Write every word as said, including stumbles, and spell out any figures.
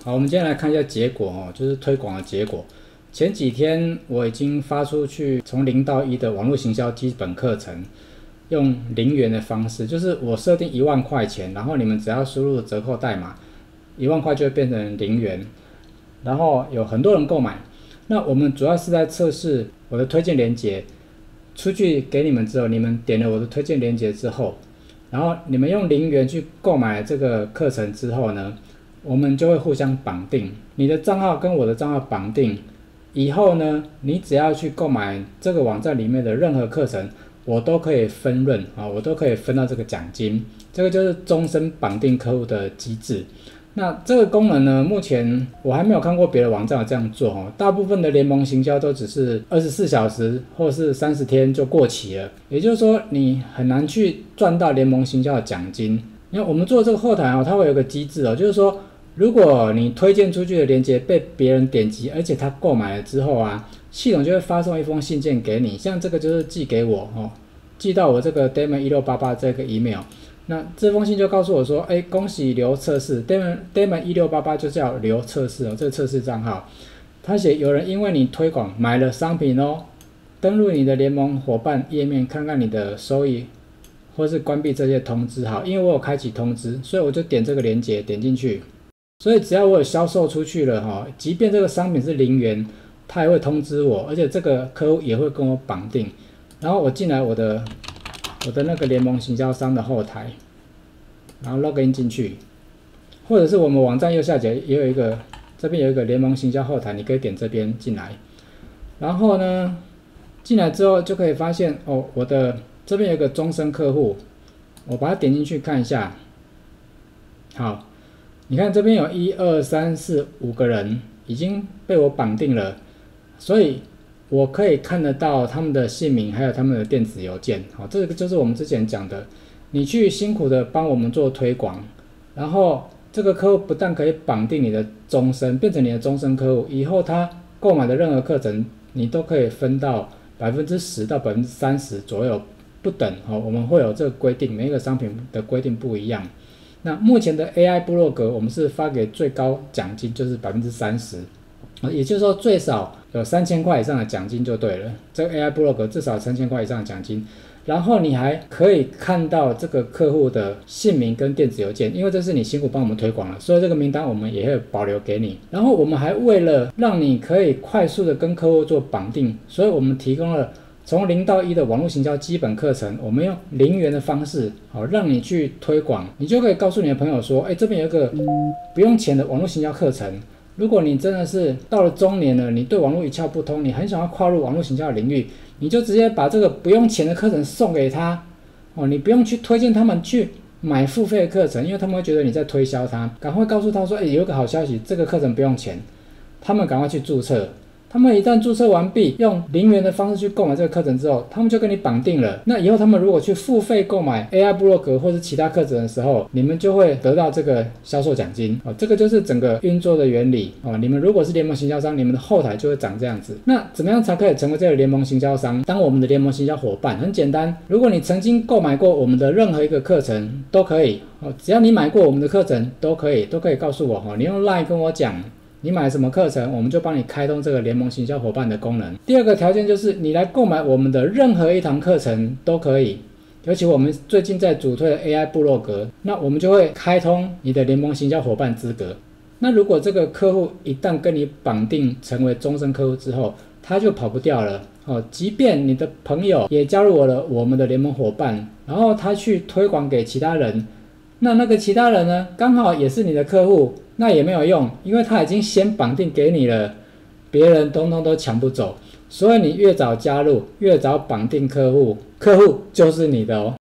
好，我们今天来看一下结果哦，就是推广的结果。前几天我已经发出去从零到一的网络行销基本课程，用零元的方式，就是我设定一万块钱，然后你们只要输入折扣代码，一万块就会变成零元，然后有很多人购买。那我们主要是在测试我的推荐连结，出去给你们之后，你们点了我的推荐连结之后，然后你们用零元去购买这个课程之后呢，我们就会互相绑定，你的账号跟我的账号绑定以后呢，你只要去购买这个网站里面的任何课程，我都可以分润啊，我都可以分到这个奖金。这个就是终身绑定客户的机制。那这个功能呢，目前我还没有看过别的网站有这样做哦。大部分的联盟行销都只是二十四小时或是三十天就过期了，也就是说你很难去赚到联盟行销的奖金。那我们做这个后台哦，它会有个机制哦，就是说如果你推荐出去的链接被别人点击，而且他购买了之后啊，系统就会发送一封信件给你，像这个就是寄给我哦，寄到我这个 Damon 一六八八这个 email。那这封信就告诉我说，哎，恭喜刘测试 ，Damon Damon 一六八八就叫刘测试哦，这个测试账号。他写有人因为你推广买了商品哦，登录你的联盟伙伴页面看看你的收益，或是关闭这些通知。好，因为我有开启通知，所以我就点这个连结，点进去。所以只要我有销售出去了哈，即便这个商品是零元，他也会通知我，而且这个客户也会跟我绑定。然后我进来我的我的那个联盟行销商的后台，然后 login 进去，或者是我们网站右下角也有一个，这边有一个联盟行销后台，你可以点这边进来。然后呢，进来之后就可以发现哦，我的这边有一个终身客户，我把它点进去看一下。好。你看这边有一二三四五个人已经被我绑定了，所以我可以看得到他们的姓名还有他们的电子邮件。好，这个就是我们之前讲的，你去辛苦的帮我们做推广，然后这个客户不但可以绑定你的终身，变成你的终身客户，以后他购买的任何课程你都可以分到百分之十到百分之三十左右不等。好，我们会有这个规定，每一个商品的规定不一样。那目前的 A I 部落格，我们是发给最高奖金就是百分之三十，也就是说最少有三千块以上的奖金就对了。这个 A I 部落格至少三千块以上的奖金，然后你还可以看到这个客户的姓名跟电子邮件，因为这是你辛苦帮我们推广了，所以这个名单我们也会保留给你。然后我们还为了让你可以快速的跟客户做绑定，所以我们提供了从零到一的网络行销基本课程，我们用零元的方式，好让你去推广，你就可以告诉你的朋友说，哎，这边有一个不用钱的网络行销课程。如果你真的是到了中年了，你对网络一窍不通，你很想要跨入网络行销的领域，你就直接把这个不用钱的课程送给他，哦，你不用去推荐他们去买付费的课程，因为他们会觉得你在推销他。赶快告诉他说，哎，有一个好消息，这个课程不用钱，他们赶快去注册。他们一旦注册完毕，用零元的方式去购买这个课程之后，他们就跟你绑定了。那以后他们如果去付费购买 A I 部落格或是其他课程的时候，你们就会得到这个销售奖金。哦，这个就是整个运作的原理。哦，你们如果是联盟行销商，你们的后台就会长这样子。那怎么样才可以成为这个联盟行销商，当我们的联盟行销伙伴？很简单，如果你曾经购买过我们的任何一个课程都可以。哦，只要你买过我们的课程都可以，都可以告诉我。哦，你用 LINE 跟我讲。你买什么课程，我们就帮你开通这个联盟行销伙伴的功能。第二个条件就是你来购买我们的任何一堂课程都可以，尤其我们最近在主推的 A I 部落格，那我们就会开通你的联盟行销伙伴资格。那如果这个客户一旦跟你绑定成为终身客户之后，他就跑不掉了。哦，即便你的朋友也加入我了我们的联盟伙伴，然后他去推广给其他人，那那个其他人呢，刚好也是你的客户，那也没有用，因为他已经先绑定给你了，别人通通都抢不走。所以你越早加入，越早绑定客户，客户就是你的哦。